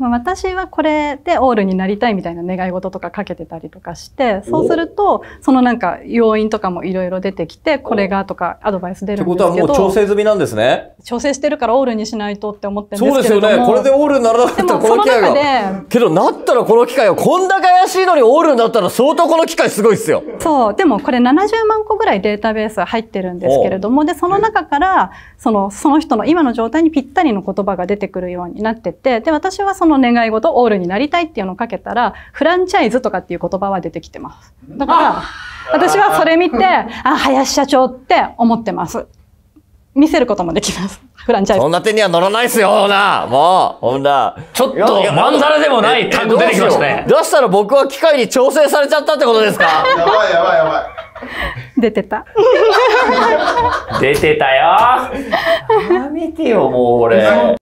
まあ、私はこれでオールになりたいみたいな願い事とかかけてたりとかして、そうするとそのなんか要因とかもいろいろ出てきて、これがとかアドバイス出るんですけど。 ってことはもう調整済みなんですね。 調整してるからオールにしないとって思ってるんですけれども。 そうですよね。これでオールにならなかったらこの機会が。けどなったらこの機会はこんだけ怪しいのにオールになったら相当この機会すごいっすよ。 そう。でもこれ70万個ぐらいデータベース入ってるんですけれども、で、その中からその人の今の状態にぴったりの言葉が出てくるようになってて、で、私はその願い事、オールになりたいっていうのをかけたら、フランチャイズとかっていう言葉は出てきてます。だから、私はそれ見て、あ、林社長って思ってます。見せることもできます。フランチャイズ。 そんな手には乗らないっすよ、ほら。もう、ほんな。 ちょっと、まんざらでもない単語出てきましたね。 出したら僕は機械に調整されちゃったってことですか？ やばいやばいやばい。 出てた。 出てたよ。やめてよ、もう俺。